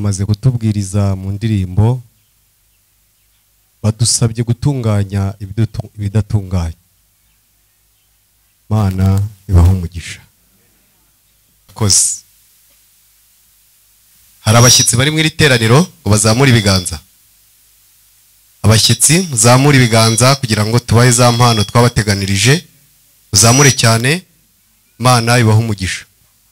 bamaze kutubwiriza mu ndirimbo badusabye gutunganya ibidatunganye. Mana ibaho umugisha. Koze hari abashyitsi bari mu iteraniro ngo bazamure ibiganza. Abashyitsi muzamure ibiganza kugira ngo tubahe za mpano twabateganirije. Uzamure cyane. Mana ibaho umugisha.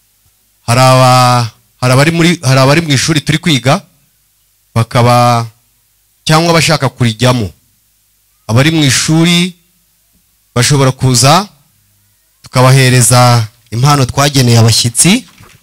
Hari abari mu ishuri turi kwiga bakaba cyangwa bashaka kurijyamo. Abari mu ishuri bashobora kuza tukabahereza impano twageneye abashyitsi.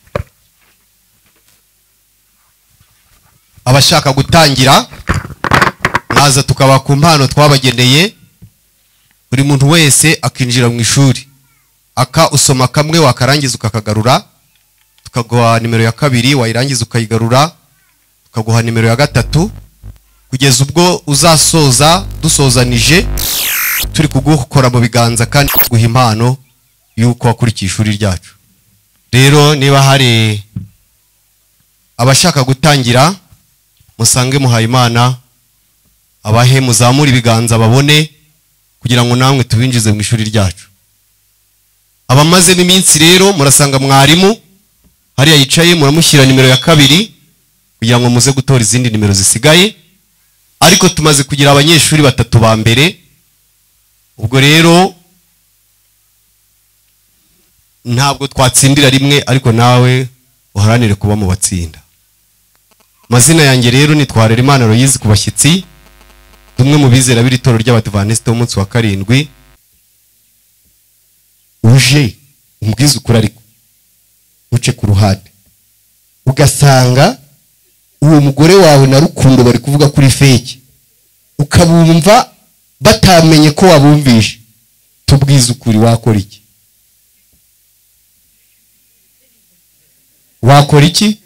Abashaka gutangira naza tukaba ku mpano twabageneye. Buri muntu wese akinjira mu ishuri usoma kamwe wakarangiza ukakagarura, tukaguha nimero ya kabiri, wayirangiza ukayigarura, tukaguha nimero ya gatatu kugeza ubwo uzasoza dusozanije turi kugukora mu biganza kandi guha impano yuko wakurikiye ishuri ryacu. Rero niba hari abashaka gutangira musange muhaye Imana abahe muzamura ibiganza babone kugira ngo namwe tubinjize mu ishuri ryacu. Abamaze iminsi rero murasanga mwarimu hariya yicaye, muramushyira nimero ya kabiri kugira ngo muze gutora izindi nimero zisigaye. Ariko tumaze kugira abanyeshuri batatu ba mbere, ubwo rero ntabwo twatsindira rimwe, ariko nawe uharanire kuba mu batsinda. Mazina yanjye rero ni Twarerimana Aloyizi ku bashyitsi, tumwe mu bizera b'Itorero ry'Abadiventiste b'umunsi wa karindwi. Uje umbwiza ukuri ariko uce ku ruhande ugasanga uwo mugore wawe na Rukundo bari kuvuga kuri fake, ukabumva batamenye ko wabumvishe, tubwiza ukuri, wakora iki? Wakora iki?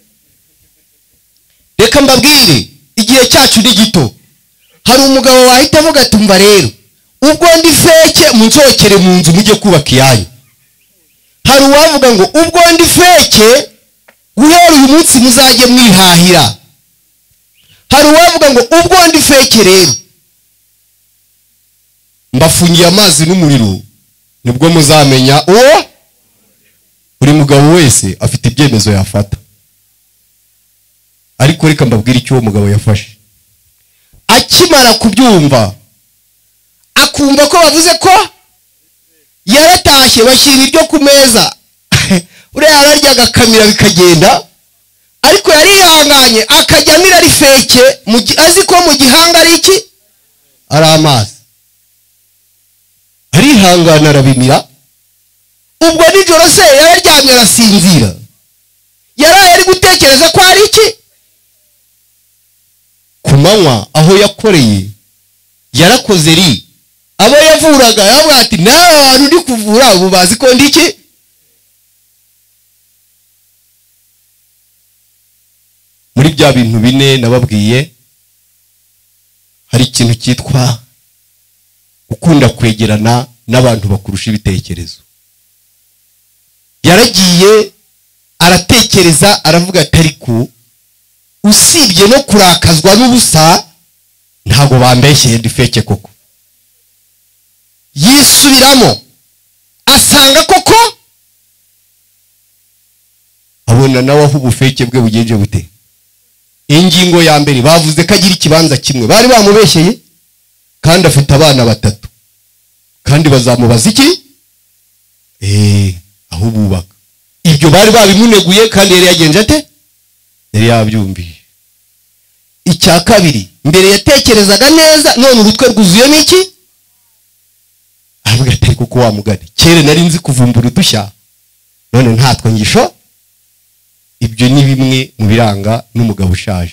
Reka mbabwire, igihe cyacu ni gito. Hari umugabo wahita avuga tumva rero ubwo ndi feke munzokere mu nzu mujye kubaka iyanyu. Hari uwavuga ngo ubwo ndi feke guhera uyu munsi muzajye mwihahira. Hari uwavuga ngo ubwo ndi feke rero mbafungiye amazi n'umuriro nibwo muzamenya uwo. Buri mugabo wese afite ibyemezo yafata, ariko reka mbabwire icyo uwo mugabo yafashe. Akimara kubyumva akumva ko bavuze ko yaratashye, bashyira ibyo ku meza uriya ararya agakamira bikagenda, ariko yarihanganye akajya amira ari feke azi ko mu gihanga ari iki? Ari amazi. Arihangana arabimira. Ubwo nijoro se yararyamye arasinzira, yaraye ari gutekereza ko ari iki? Ku manywa aho yakoreye yarakoze ri abo yavuraga yavuga ati nawe abantu ndi kuvura ubu bazi ko ndi iki? Muri bya bintu bine nababwiye hari ikintu cyitwa gukunda kwegerana n'abantu bakurusha ibitekerezo. Yaragiye aratekereza aravuga ati ariko usibye no kurakazwa n'ubusa ntago bambeshyeye ndi feke koko. Yisubiramo asanga koko abona nawe aho ubufeke bwe bugenje bute. Ingingo ya mbere bavuze ko agira ikibanza kimwe, bari bamubeshyeye kandi afite abana batatu, kandi bazamubaza iki? Aho bubaka. Ibyo bari babimuneguye kandi yari yagenje ate? Yari yabyumbiye. Icya kabiri, mbere yatekerezaga neza, none urutwe rwuzuye n'iki? Aravuga ati kuko wamugane kere nari nzi kuvumbura udushya, none ntatwe ngisho. Ibyo ni bimwe mu biranga n'umugabo ushaje.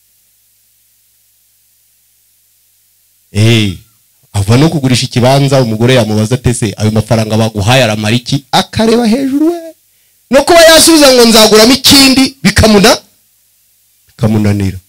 Ava no kugurisha ikibanza, umugore yamubaza atese ayo mafaranga baguhaye aramara iki? Akareba hejuru we, no kuba yasubiza ngo nzaguramo ikindi bikamunanira.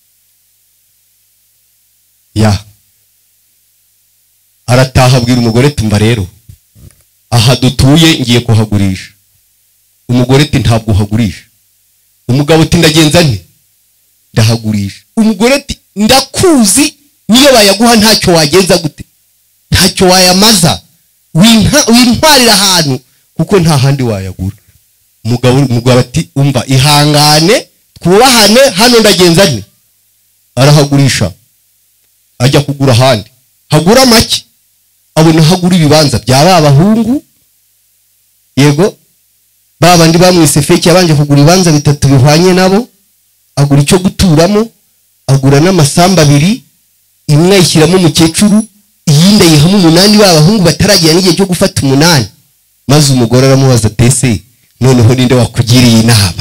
Arataha abwira umugore tumva rero aha dutuye ngiye kuhagurisha. Umugore ati ntabwo uhagurisha. Umugabo ati ndagenza nte? ndahagurisha. Umugore ati ndakuzi, niyo bayaguha ntacyo wagenza gute, ntacyo wayamaza, wintwarira ahantu kuko nta handi wayagura. Umugabo ati umva ihangane twubahane, hano ndagenza nte. Arahagurisha, ajya kugura ahandi, hagura make, abona hagura ibibanza byaba abahungu, yego babandi bamwise feke, yabanje kugura ibibanza 3 bihwanye nabo, agura icyo guturamo, agura n'amasamba 2, imwe ayishyiramo umukecuru, iyindi ayihamo 8 b'abahungu bataragiye n'igihe cyo gufata 8. Maze umugore aramubaza tese noneho ninde wakugiriye inama,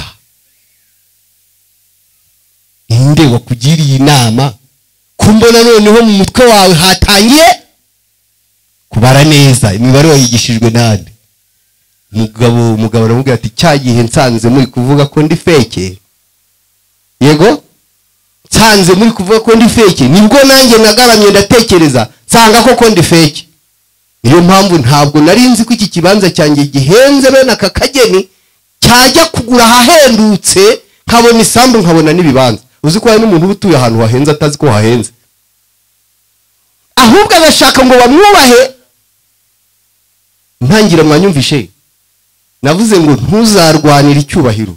ninde wakugiriye inama, kumbona noneho mu mutwe wawe hatangiye kubara neza, imibare wayigishijwe nande. Umugabo aramubwira ati cyagihe nsanze muri kuvuga ko ndi feke, yego nsanze muri kuvuga ko ndi feke, nibwo nanjye nagaramye ndatekereza nsanga koko ndi feke. Niyo mpamvu ntabwo nari nzi ko iki kibanza cyanjye gihenze bene aka kageni cyajya kugura ahahendutse, nkabona isambu nkabona n'ibibanza. Uzi ko hari n'umuntu utuye ahantu hahenze atazi ko hahenze, ahubwo agashaka ngo bamwubahe. Ntangira mwanyumvishe, navuze ngo ntuzarwanira icyubahiro,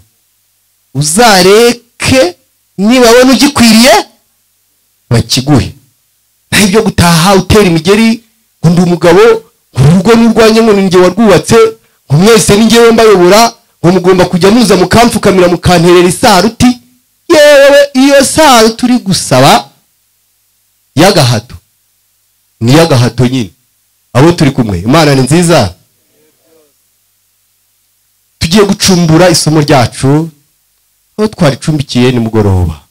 uzareke niba wabona ugikwiriye bakiguhe. Naho ibyo gutaha utera imigeri ngo ndi umugabo, urugo n'urwanye ngo ninjye warwubatse, ngo mwese ninjye mbayobora, ngo mugomba kujya muza mukamfukamira mukanterera isaruti. Yewe iyo saruti turi gusaba y'agahato, ni y'agahato nyine. Abo turi kumwe, Imana ni nziza. Tugiye gucumbura isomo ryacu, aho twaricumbikiye ni mugoroba.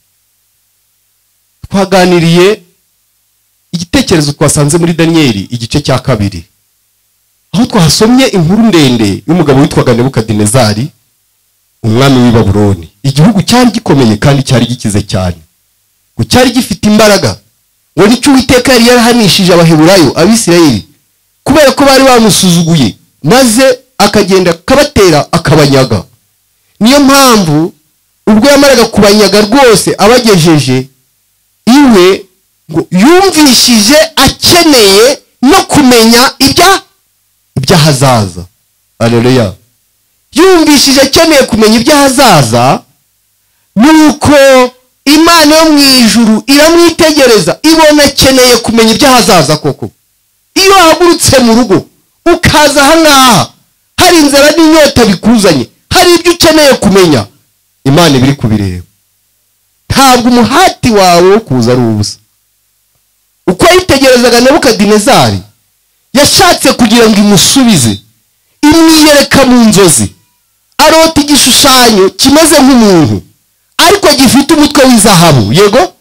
Twaganiriye igitekerezo twasanze muri Danieli igice cya 2, aho twahasomye inkuru ndende y'umugabo witwaga Nebukadinezari, umwami w'i Babuloni. Igihugu cyari gikomeye kandi cyari gikize cyane, ngo cyari gifite imbaraga, ngo nicyo Uwiteka yari yarahanishije Abaheburayo, Abisirayeli, kubera ko bari bamusuzuguye, maze akagenda kabatera akabanyaga. Niyo mpamvu ubwo yamaraga kubanyaga rwose abagejeje iwe, ngo yumvishije akeneye no kumenya ibyahazaza. Haleluya. Yumvishije akeneye kumenya ibyahazaza, nuko Imana yo mu ijuru iramwitegereza, ibona akeneye kumenya ibyahazaza koko. Iyo hagurutse mu rugo ukaza ahangaha, hari inzara n'inyota bikuzanye, hari ibyo ukeneye kumenya, Imana ibiri kubireba. Ntabwo umuhati wawe wo kuza ari ubusa. Uko yitegerezaga Nebukadinezari, yashatse kugira ngo imusubize, imwiyereka mu nzozi. Arota igishushanyo kimeze nk'umuntu, ariko gifite umutwe w'izahabu, yego,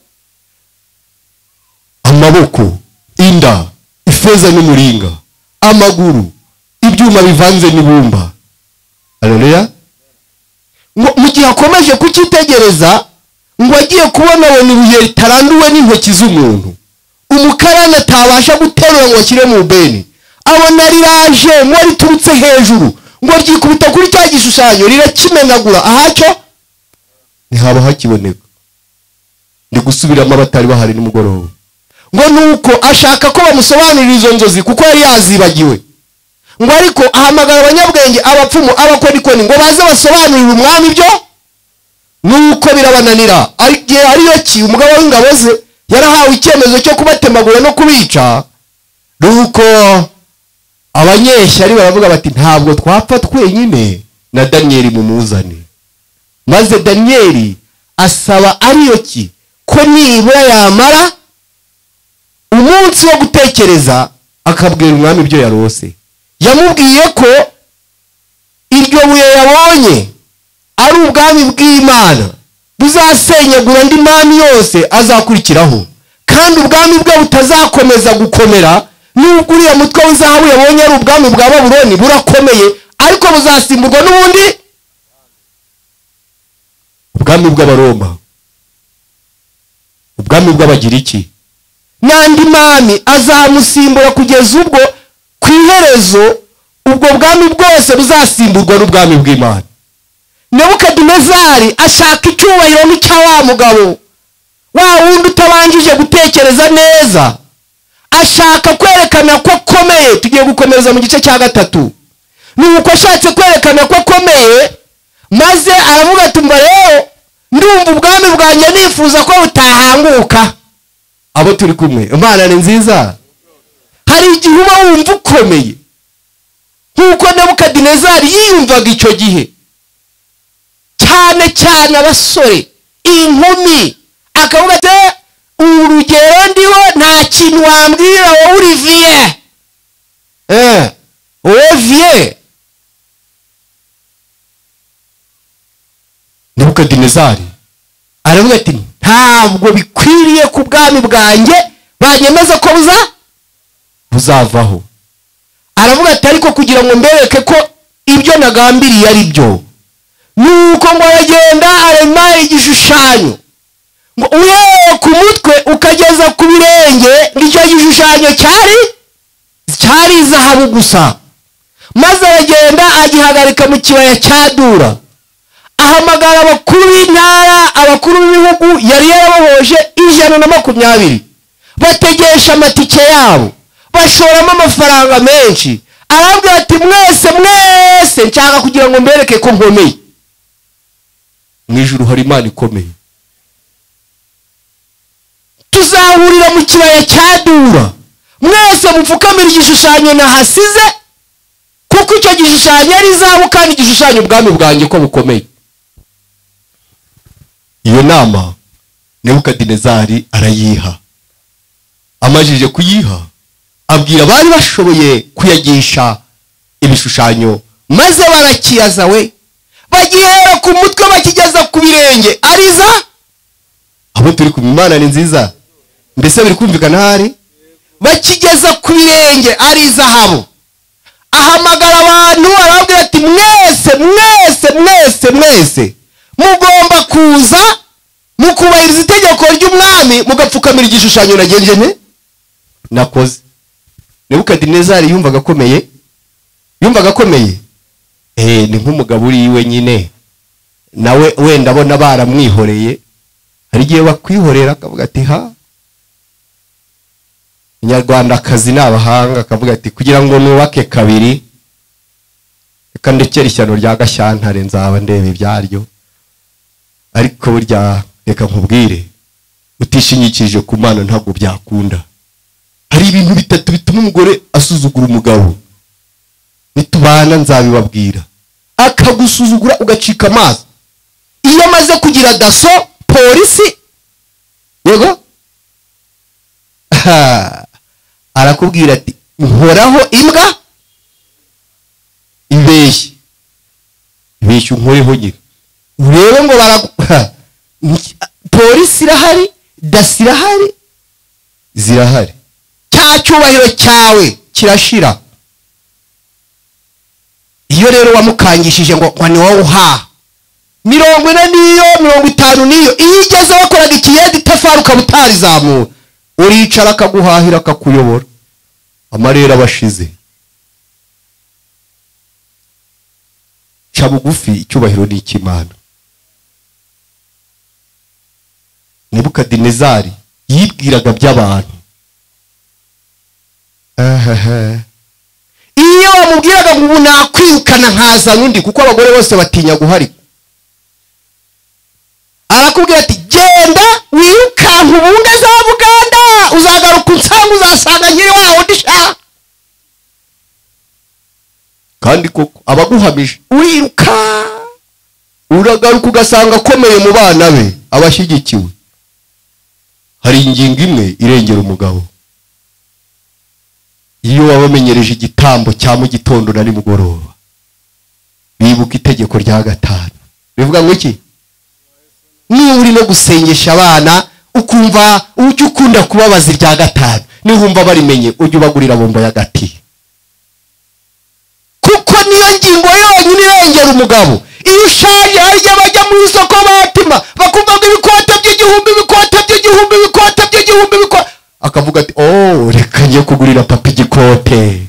amaboko, inda, ifeza n'umuringa, amaguru, ibyuma bivanze n'ibumba. Haleluya. Mu gihe akomeje kucyitegereza, ngo agiye kubona abona ibuye ritaranduwe n'intoki z'umuntu, umukarani atabasha guterura ngo ashyire mu beni. Abona riraje ngo riturutse hejuru, ngo ryikubita kuri cya gishushanyo rirakimenagura, ahacyo ntihaba hakiboneka. Ndi gusubiramo abatari bahari nimugoroba. Ngo nuko ashaka ko bamusobanurira izo nzozi kuko yari yazibagiwe. Ngo ariko ahamagara abanyabwenge, abapfumu, abakonikoni ngo baze basobanurira umwami ibyo. Nuko birabananira. Ariyo ki umugabo w'ingabo ze yarahawe icyemezo cyo kubatemagura no kubica. Nuko abanyeshyari baravuga bati ntabwo twapfa twenyine, na Danieli mumuzane. Maze Danieli asaba ariyo ki ko nibura yamara umunsi wo gutekereza akabwira umwami ibyo yarose. Yamubwiye ko iryo buye yabonye ari ubwami bw'Imana buzasenyagura andi mami yose azakurikiraho, kandi ubwami bwe butazakomeza gukomera. Nubwo uriya mutwe w'izahabu yabonye ari ubwami bwa Babuloni burakomeye, ariko buzasimburwa n'ubundi ubwami bw'Abaroma, ubwami bw'Abagiriki, n'andi mami azamusimbura kugeza ubwo ku iherezo ubwo bwami bwose buzasimburwa n'ubwami bw'Imana. Nebukadinezari ashaka icyubahiro n'icya wa mugabo wa wundi utabanjije gutekereza neza ashaka kwerekana ko akomeye. Tugiye gukomereza mu gice cya 3. Nuko ashatse kwerekana ko akomeye, maze aravuga ati mba rero ndumva ubwami bwanjye nifuza ko butahanguka. Abo turi kumwe, Imana ni nziza. Hari igihe uba wumva ukomeye nkuko Nebukadinezari yiyumvaga icyo gihe, cyane cyane abasore, inkumi, akavuga ati urugero ndiho nta kintu wambwira wowe Olivier. Olivier. Nebukadinezari aravuga ati ntabwo bikwiriye ku bwami bwanjye banyemeza ko buzavaho. Aravuga ati ariko kugira ngo mbereke ko ibyo nagambiriye ari byo, nuko ngo aragenda arema igishushanyo, ngo uhereye ku mutwe ukageza ku birenge, icyo gishushanyo cyari zahabu gusa. Maze aragenda agihagarika mu kibaya cya Dura, ahamagara abakuru b'intara, abakuru b'ibihugu yari yarabohoje 120, bategesha amatike yabo, bashoramo amafaranga menshi. Arabwira ati mwese nshaka kugira ngo mbereke ko nkomeye. Mu ijuru hari Imana ikomeye. Tuzahurira mu kibaya cya Dura, mwese mupfukamira igishushanyo nahasize, kuko icyo gishushanyo ari zahabu kandi igishushanyo ubwami bwanjye ko bukomeye. Iyo nama Nebukadinezari arayiha. Amajije kuyiha, abwira bari bashoboye kuyagisha ibishushanyo, maze barakiyaza we, bagihera ku mutwe bakigeza ku birenge ariza. Abo turi ku Imana ni nziza. Mbese biri kumvikana hari? Bakigeza ku birenge ari zahabu. Ahamagara abantu arabwira ati mwese mugomba kuza mukubahiriza itegeko ry'umwami, mugapfukamira igishushanyo nagenje nakoze. Nebukadinezari yumvaga akomeye. Ni nk'umugabo uri iwe nyine, nawe wenda abona baramwihoreye. Hari igihe bakwihorera akavuga ati Inyarwandakazi n'abahanga, akavuga ati kugira ngo nubake kabiri, reka ndekere ishyano rya Gashyantare nzaba ndeba ibyaryo. Ariko burya reka nkubwire, utishingikirije ku Mana ntabwo byakunda. Hari ibintu 3 bituma umugore asuzugura umugabo, nitubana nzabibabwira. Akagusuzugura ugacika amazi. Iyo amaze kugira daso, polisi, yego, arakubwira ati nkoraho imbwa ibeshye unkoreho nyine, urebe ngo polisi irahari, daso irahari, zirahari, cya cyubahiro cyawe kirashira. Iyo rero wamukangishije ngo ni wowe uhaha 40 niyo 50 niyo, iyo igeze wakoraga ikiyedi itafari ukabutarizamura, uricara akaguhahira akakuyobora. Amarera abashize. Cyabugufi icyubahiro ni ikimana. Nebukadinezari yibwiraga by'abantu. Iyo wamubwiraga ngo ubu nakwirukana nkazana undi, kuko abagore bose batinya guharika, arakubwira ati genda wirukanka ubunga za Buganda, uzagaruka unsanga uzasanga nkiri waho ndisha. Kandi koko abaguhamije uriruka, uragaruka ugasanga akomeye mu bana be, abashyigikiwe. Hari ingingo imwe irengera umugabo. Iyo wabamenyereje igitambo cya mu gitondo na nimugoroba, bibuka itegeko rya 5. Bivuga ngo iki? Niba uri no gusengesha abana ukumva ujye ukunda kubabaza irya 5, nihumva barimenye ujye ubagurira bombo ya gati, kuko niyo ngingo yonyine irengera umugabo. Iyo ushaje harya bajya mu isoko batima bakumva ngo ibikote by'igihumbi, akavuga ati reka njye kugurira papa igikote.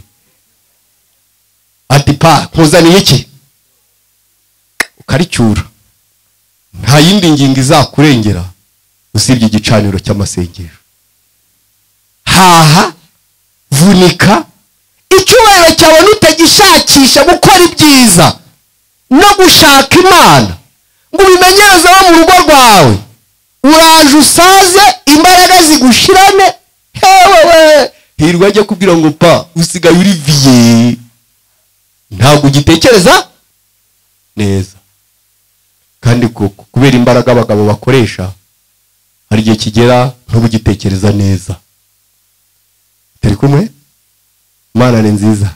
Ati nkuzaniye iki? Ukaricyura. Nta yindi ngingo izakurengera usibye igicaniro cy'amasengesho. Haha, vunika, icyubahiro cyawe nutagishakisha gukora ibyiza no gushaka Imana ngo ubimenyereze abo mu rugo rwawe, uraje usaze imbaraga zigushirane. Hewe hirwa ajya kubwira ngo pa usigaye uri viye, ntabwo ugitekereza neza. Kandi kubera imbaraga abagabo bakoresha, hari igihe kigera ntubugitekereza neza. Turi kumwe? Imana ni nziza.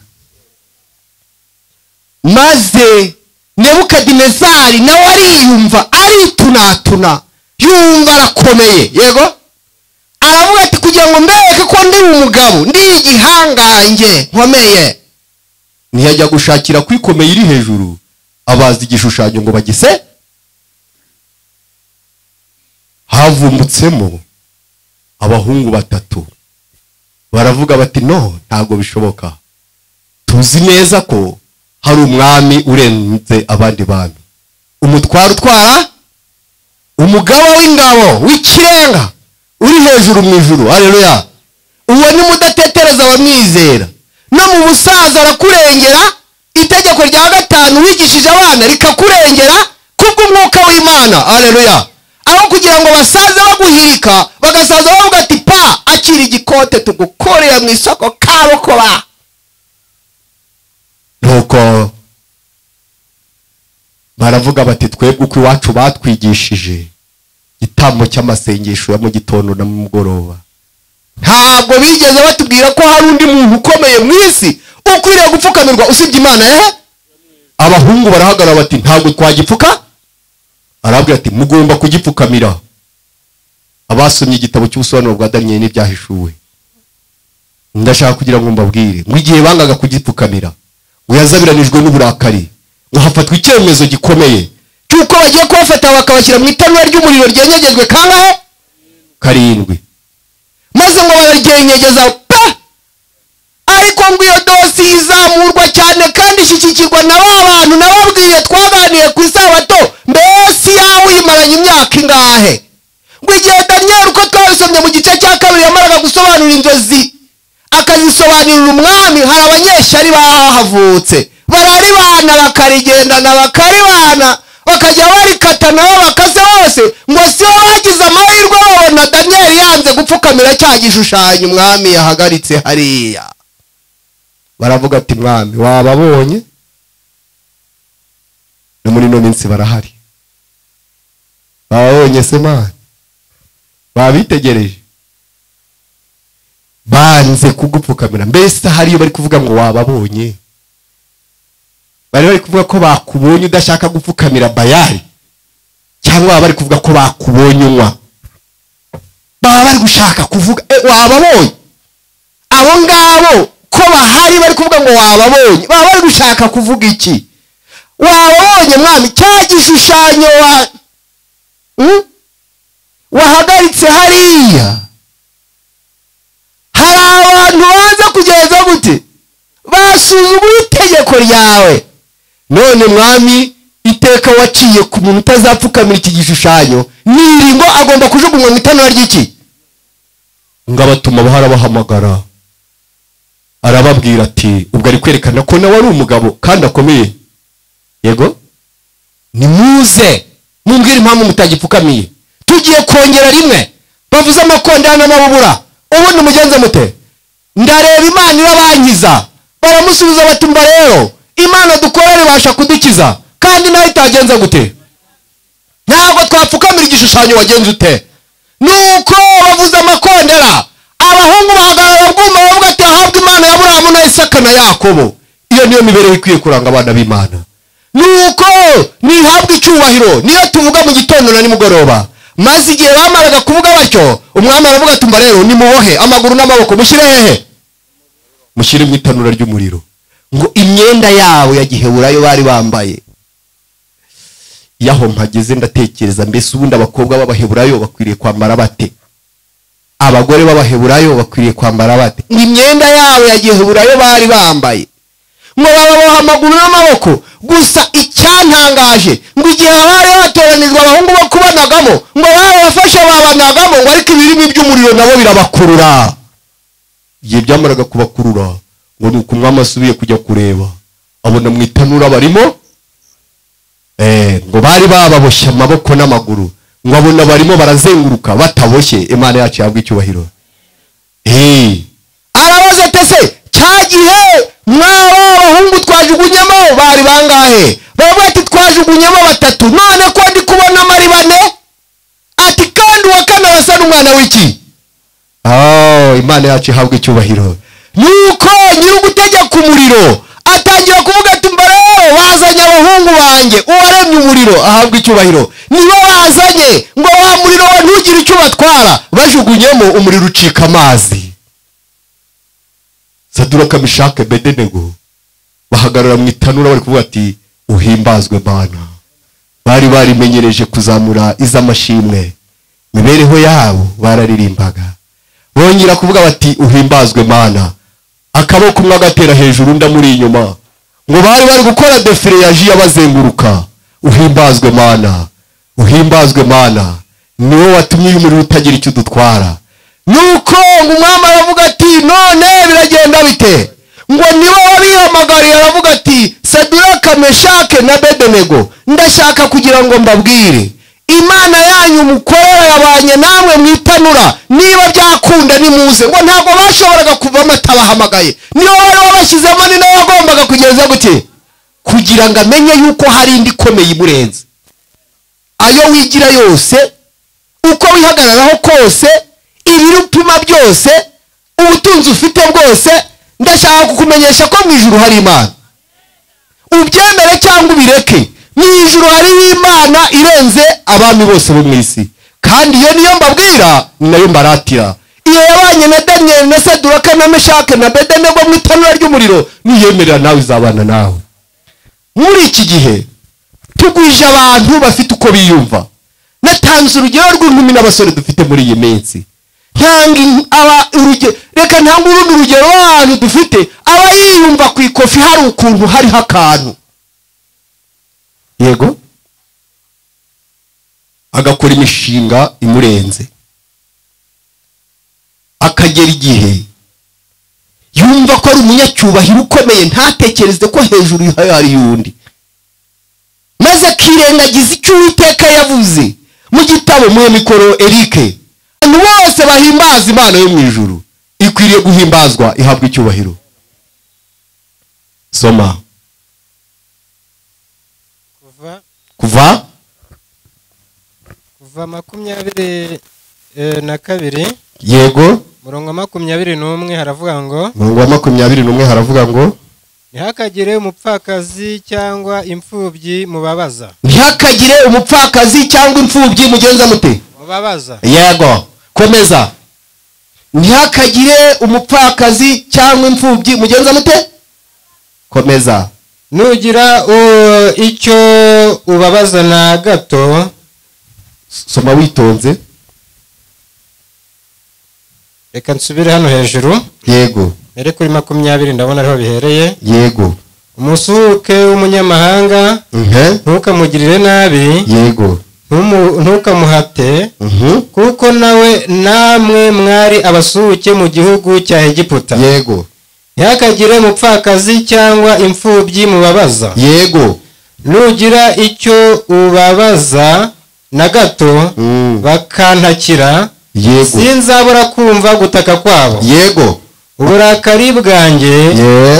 Maze Nebukadinezari nawe ariyumva, aritunatuna, yumva arakomeye. Yego, aravuga ati kugira ngo mbereke ko ndi umugabo, ndi igihangange nkomeye. Ntiyajya gushakira kwikomeye iri hejuru, abaza igishushanyo ngo bagise. Havumbutsemo abahungu batatu, baravuga bati no, ntabwo bishoboka, tuzi neza ko hari umwami urenze abandi bami, umutwaro utwara, umugabo w'ingabo w'ikirenga uri hejuru mu ijuru. Haleluya! uwo ni mudatetereza wamwizera, no mu busaza arakurengera. Itegeko rya 5 wigishije abana rikakurengera kubw'umwuka w'Imana. Haleluya! aho kugira ngo basaze baguhirika, bagasaza bavuga ati pa akiri igikote tugukorera mu isoko karokoba. Nuko baravuga bati twebwe uko iwacu batwigishije igitambo cy'amasengesho ya mu gitondo na mugoroba, ntabwo bigeze batubwira ko hari undi muntu ukomeye mu isi ukwiriye gupfukamirwa usibye Imana. Abahungu barahagarara bati ntabwo twagipfuka. Arabwira ati mugomba kugipfukamira. Abasomye igitabo cy'ubusobanuro bwa Daniel n'ibyahishuwe, ndashaka kugira ngo mbabwire ngo igihe bangaga kugipfukamira, ngo yazabiranijwe n'uburakari, ngo hafatwa icyemezo gikomeye cyuko bagiye kubafata bakabashyira mu itanura ry'umuriro ryenyegejwe kangahe? 7. maze ngo bararyenyegeza pa. Ariko ngo iyo dosi izamurwa cyane kandi ishikikirwa na ba bantu nababwiye twaganiye ku isabato, mbese yawe uyimaranye imyaka ingahe? Ngo igihe Daniel uko twabisomye mu gice cya 2 yamaraga gusobanura inzozi akazisobanurira umwami, hari abanyeshyari bahavutse bararibana bakarigendana bakaribana bakajya barikata nabo bakase hose, ngo si bo bagize amahirwe babona Daniel yanze gupfukamira cya gishushanyo umwami yahagaritse hariya. Baravuga ati mwami wababonye? No muri no minsi barahari. Babonye se man, babitegereje, banze kugupfukamira. Mbese hariyo bari kuvuga ngo wababonye, bari kuvuga ko bakubonye udashaka gupfukamira Bayali, cyangwa bari kuvuga ko bakubonye unywa. Bari gushaka kuvuga wababonye. Abo ngabo ko bahari bari kuvuga ngo wababonye, bari gushaka kuvuga iki? Wababonye mwami cya gishushanyo wahagaritse hariya? Hari abantu baza kugeza gute basuzuma itegeko ryawe. None mwami iteka waciye ku muntu utazapfukamira iki gishushanyo, niringo agomba kujugunywa mu itanura ry'iki? Ngabatuma bahara bahamagara, arababwira ati ubwo ari kwerekana ko nawe ari umugabo kandi akomeye. Yego, nimuze mumbwire impamvu mutagipfukamiye, tugiye kongera rimwe. Bavuze amakondera n'amabubura, ubundi mugenze mute? Ndareba Imana irabankiza. Baramusubiza bati mba rero Imana dukorera ibasha kudukiza, kandi nayo itagenza gute? Ntabwo twapfukamira igishushanyo wagenze ute? Nuko bavuze amakondera, abahungu bahagarara bwuma bavuga ati ahabwe Imana ya Aburahamu na Isaka na Yakobo. Iyo niyo mibereho ikwiye kuranga abana b'Imana. Nuko nihabwe icyubahiro, niyo tuvuga mu gitondo na nimugoroba. Maze igihe bamaraga kuvuga batyo, umwami aravuga ati mba rero nimubohe amaguru n'amaboko mushyire hehe? Mushyire mu itanura ry'umuriro. Ngo imyenda yabo ya giheburayo bari bambaye, yaho mpageze ndatekereza mbese ubundi abakobwa b'abaheburayo bakwiriye kwambara bate? Abagore b'abaheburayo bakwiriye kwambara bate? Imyenda yabo ya giheburayo bari bambaye, ngo bababoha amaguru n'amaboko, gusa icyantangaje ngo igihe bari batoranijwe abahungu bo kubanagamo ngo barabafashe babanagamo ngo ariko ibirimi by'umuriro nabo birabakurura. igihe byamaraga kubakurura ngo ni uko umwami asubiye kujya kureba abona mu itanura barimo ngo bari bababoshye amaboko n'amaguru ngo abona barimo barazenguruka bataboshye. Imana yacu yabwa icyubahiro. arabaza ati se cya gihe mwaba abahungu twajugunyemo bari bangahe? baravuga ati twajugunyemo 3. none ko ndi kubona mari 4? ati kandi uwa kane basa n'umwana w'iki? Imana yacu ihabwa icyubahiro. nuko nyiri ugutegeka umuriro atangira kuvuga ati mbarero bazanye abahungu banjye uwaremye umuriro ahabwa icyubahiro. nibo bazanye ngo wa muriro we ntugire icyo batwara, bajugunyemo umuriro ucika amazi. Saduraka, Meshaki, Abedenego bahagarara mu itanura bari kuvuga ati uhimbazwe Mana. bari barimenyereje kuzamura iz'amashimwe, mibereho yabo bararirimbaga bongera kuvuga bati uhimbazwe Mana. akaboko umwe agatera hejuru undi amuri inyuma ngo bari gukora defile yaje yabazenguruka. uhimbazwe Mana, uhimbazwe Mana, niwe watumye uyu muriro utagira icyo dutwara. nuko ngo umwami aravuga ati none biragenda bite? ngo niwe wabihamagariye aravuga ati Saduraka, Meshaki na Abedenego, ndashaka kugira ngo mbabwire Imana yanyu mukorera yabanye namwe mu itanura, niba byakunda nimuze. ngo ntabwo bashoboraga kuvamo atabahamagaye, niyo wari wabashyizemo ni nawe wagombaga kugeza gute kugira ngo amenye yuko hari indi ikomeye imurenze. ayo wigira yose, uko wihagararaho kose, ibirupima byose, ubutunzi ufite bwose, ndashaka kukumenyesha ko mu ijuru hari Imana. ubyemere cyangwa ubireke, mu ijuru hari Imana irenze abami bose bo mu isi. kandi iyo niyo mbabwira ni nayo mbaratira. iyo yabanye na Daniel na Saduraka na Meshaki na Abedenego mu itanura ry'umuriro, niyemerera nawe izabana nawe. muri iki gihe tugwije abantu bafite uko biyumva. natanze urugero rw'inkumi n'abasore dufite muri iyi minsi. reka ntanga urundi rugero w'abantu dufite aba yiyumva ku ikofi hari ukuntu hariho akantu, yego, agakora imishinga imurenze, akagera igihe yumva ko ari umunyacyubahiro ukomeye, ntatekereze ko hejuru hari yundi, maze akirengagiza icyo Uwiteka yavuze mu gitabo mu mikoro Eric. abantu bose bahimbaza Imana yo mu ijuru, ikwiriye guhimbazwa, ihabwa icyubahiro. soma kuva 22. yego, murongo 21 haravuga ngo, murongo 21 haravuga ngo ntihakagire umupfakazi cyangwa imfubyi mubabaza. ntihakagire umupfakazi cyangwa imfubyi mugenza mute mubabaza. yego, komeza. ntihakagire umupfakazi cyangwa imfubyi mugenza mute, komeza. nugira icyo ubabaza na gato, soma witonze. reka nsubire hano hejuru. yego, mere kuri 20 ndabona ariho bihereye. yego. umusuke w'umunyamahanga ntukamugirire nabi. yego. ntukamuhate kuko nawe namwe mwari abasuke mu gihugu cya Egiputa. yego. ntihakagire umupfakazi cyangwa imfubyi mubabaza. yego. nugira icyo ubabaza na gato bakantakira, yego, sinzabura kumva gutaka kwabo. yego. uburakari bwanjye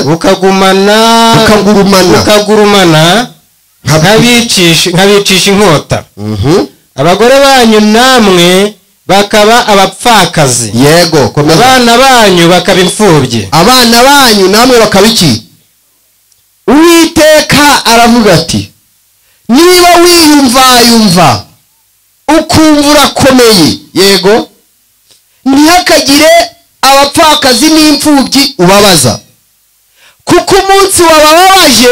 bukagurumana nkabicisha inkota. abagore banyu namwe bakaba abapfakazi. yego, komeza. abana banyu bakaba imfubyi. abana banyu namwe bakaba iki? Uwiteka aravuga ati niba wiyumva ukumva urakomeye, yego, ntihakagire abapfakazi n'imfubyi ubabaza, kuko umunsi wabababaje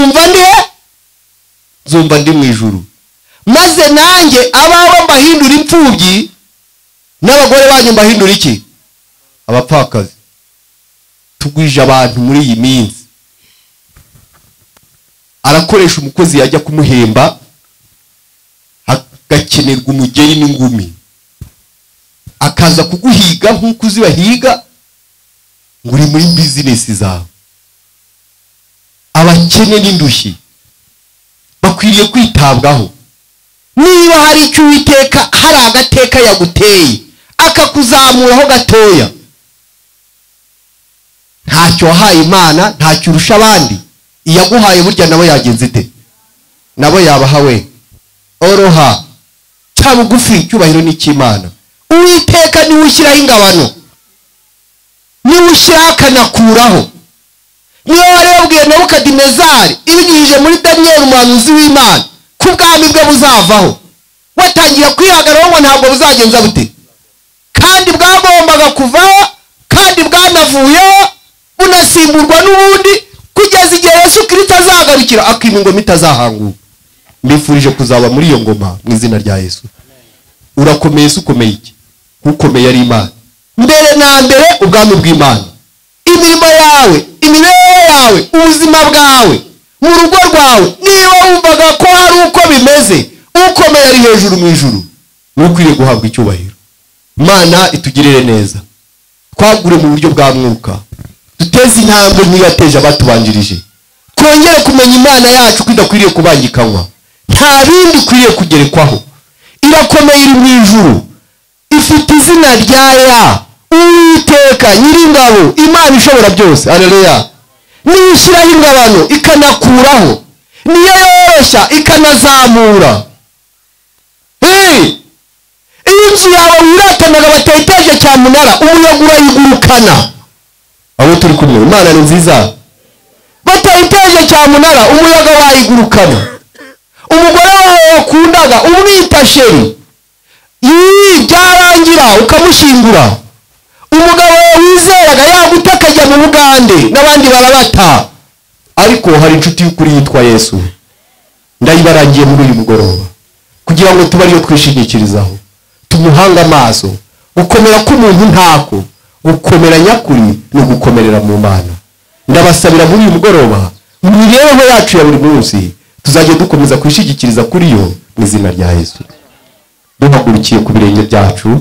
nzumva ndi mu ijuru, maze nanjye abawe mbahindura imfubyi n'abagore banyu mbahindura iki? abapfakazi. tugwije abantu muri iyi minsi arakoresha umukozi yajya kumuhemba hagakenerwa umugeri n'ingumi, akaza kuguhiga nk'uko uzi bahiga ngo uri muri bizinesi zawe. Abakene n'indushyi bakwiriye kwitabwaho. Niba hari icyo Uwiteka, hari agateka yaguteye akakuzamuraho gatoya, ntacyo wahaye Imana, ntacyo urusha abandi. Iyaguhaye burya nabo yagenze ite? Nabo yabahawe. Oroha cya bugufi, icyubahiro ni cy'Imana. Uwiteka niwe ushyiraho ingabano, niwe ushyiraho akanakuraho. Niyo wari wabwiye Nebukadinezari ibinyujije muri Daniyeli umuhanuzi w'Imana ko ubwami bwe buzavaho, watangira kwihagararaho ngo ntabwo buzagenza bute, kandi bwagombaga kuvaho kandi bwanavuyeho bunasimburwa n'ubundi kugeza igihe Yesu Kristo azagarukira akima ingoma itazahanguka. Mbifurije kuzaba muri iyo ngoma mu izina rya Yesu. Urakomeye, se ukomeye iki? Ukomeye ari Imana. Mbere na mbere ubwami bw'Imana, imirimo yawe, imibereho yawe, ubuzima bwawe, mu rugo rwawe, niba wumvaga ko hari uko bimeze, ukomeye ari hejuru mu ijuru, nukwiriye guhabwa icyubahiro. Imana itugirire neza, twagure mu buryo bwa mwuka, duteze intambwe nk'iyateje abatubanjirije, twongere kumenya Imana yacu ko idakwiriye kubangikanywa, nta bindi ikwiriye kugerekwaho. Irakomeye, iri mu ijuru, ifite izina rya Uwiteka Nyiringabo, Imana ishobora byose. Haleluya. Niyo ishyiraho ingabano ikanakuraho, niyo yoroshya ikanazamura. Iyo inzu yawe wiratanaga batayiteje cyamunara, umuyaga urayigurukana. Abo turi kumwe, Imana ni nziza. Batayiteje cyamunara, umuyaga wayigurukana. Umugore wawe wakundaga umwita sheri, byarangira ukamushingura. Umugabo wizeraga yaguta akajya mu Bugande n'abandi barabata, ariko hari inshuti y'ukuri yitwa Yesu. Ndayibarangiye muri uyu mugoroba kugira ngo tuba ariyo twishingikirizaho, tumuhanga amaso. Gukomera k'umuntu ntako, gukomera nyakuri ni ugukomerera mu Mana. Ndabasabira muri uyu mugoroba, mu mibereho yacu ya buri munsi, tuzajya dukomeza kwishingikiriza kuri yo mu izina rya Yesu. Duhagurukiye ku birenge byacu,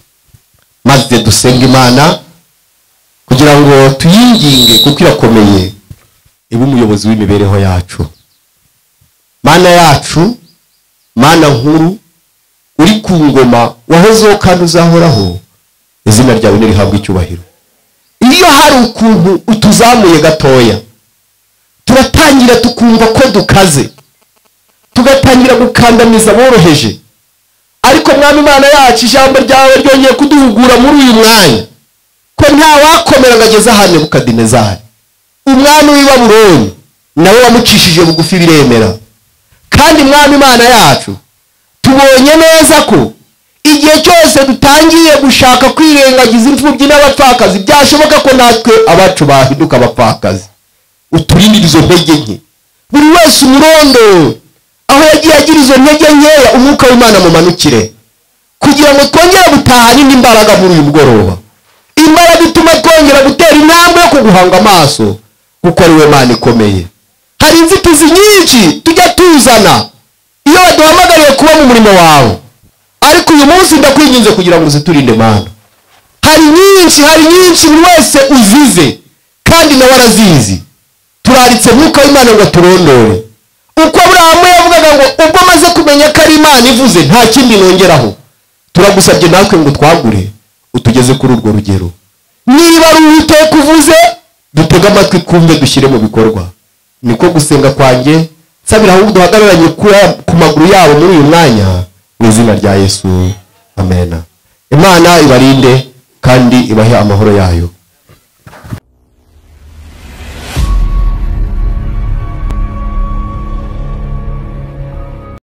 maze dusenga Imana kugira ngo tuyinginge, kuko irakomeye, ibe umuyobozi w'imibereho yacu. Mana yacu, Mana nkuru, uri ku ngoma, wahozeho kandi uzahoraho, izina ryawe nirihabwe icyubahiro. Iyo hari ukuntu utuzamuye gatoya, turatangira tukumva ko dukaze, tugatangira gukandamiza boroheje, ariko Mwami Imana yacu, ijambo ryawe ryongeye kuduhugura muri uyu mwanya ko nta wakomera ageze hano Nebukadinezari, umwami w'i Babuloni, nawe wamucishije bugufi biremera. Kandi Mwami Imana yacu, tubonye neza ko igihe cyose dutangiye gushaka kwirengagiza imfubyi n'abapfakazi, byashoboka ko natwe abacu bahinduka abapfakazi. Uturindire izo ntege nke, buri wese umurondo aho yagiye agira izo ntege nkeya, umwuka w'Imana mumanukire kugira ngo twongere gutahana indi mbaraga muri uyu mugoroba. Imbaraga ituma twongera gutera intambwe yo kuguhanga amaso, kuko ari we Mana ikomeye. Hari inzitizi nyinshi tujya tuzana iyo waduhamagariye kuba mu murimo wawe, ariko uyu munsi ndakwinginze kugira ngo uziturinde Mana. Hari nyinshi buri wese uzize, kandi nawe arazizi. Turaritse mwuka w'Imana ngo turondore. Uko Aburahamu yavugaga ngo ubwo maze kumenya ko ari Imana ivuze nta kindi nongeraho, turagusabye natwe ngo twagure utugeze kuri urwo rugero. Niba ari Uwiteka uvuze, dutege amatwi twumve, dushyire mu bikorwa. Niko gusenga kwanjye, nsabira ahubwo duhagararanye ku maguru yabo muri uyu mwanya, mu izina rya Yesu. Amen. Imana ibarinde kandi ibahe amahoro yayo.